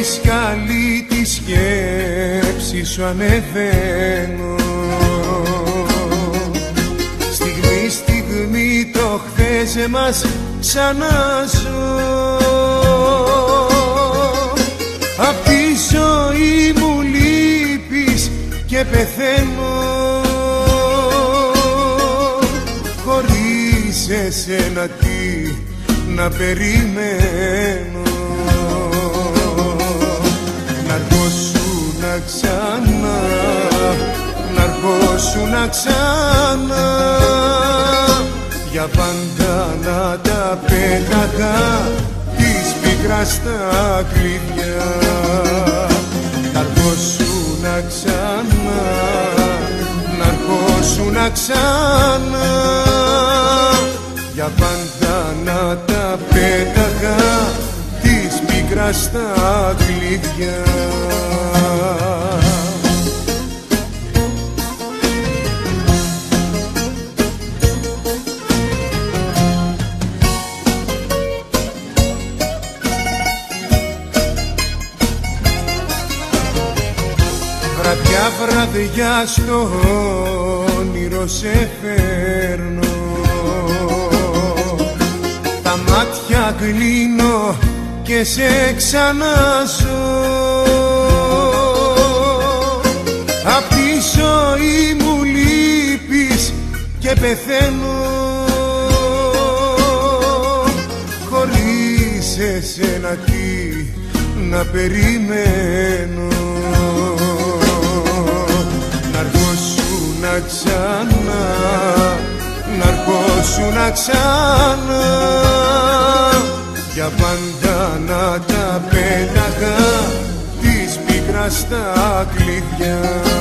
σκαλί τη σκέψη σου ανεβαίνω. Στιγμή στιγμή το χθες μας ξαναζώ. Απ' τη ζωή μου λείπεις και πεθαίνω. Χωρίς εσένα τι να περιμένω. Να'ρχόσουνα ξανά, να'ρχόσουνα ξανά, για πάντα να τα πέταγα της πίκρας τα κλειδιά. Να'ρχόσουνα ξανά, να'ρχόσουνα ξανά, για πάντα να τα πέταγα της πίκρας τα κλειδιά. Βραδιά βραδιά στο όνειρο σε φέρνω. Τα μάτια κλείνω και σε ξαναζώ. Απ' τη ζωή μου λείπεις και πεθαίνω. Χωρίς εσένα τι να περιμένω. Να'ρχόσουνα ξανά, να'ρχόσουνα ξανά, για πάντα να τα πέταγα της πίκρας τα κλειδιά.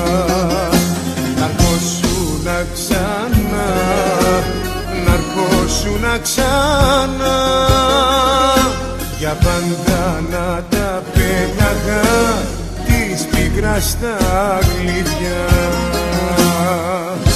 Να'ρχόσουνα ξανά, να'ρχόσουνα ξανά, για πάντα να τα πέταγα της πίκρας τα κλειδιά.